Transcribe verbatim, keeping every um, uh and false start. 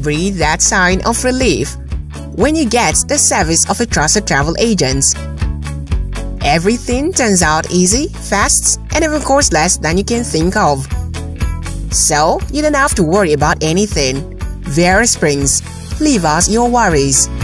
breathe that sign of relief when you get the service of a trusted travel agent. Everything turns out easy, fast, and even costs less than you can think of. So, you don't have to worry about anything. Vera Springs, leave us your worries.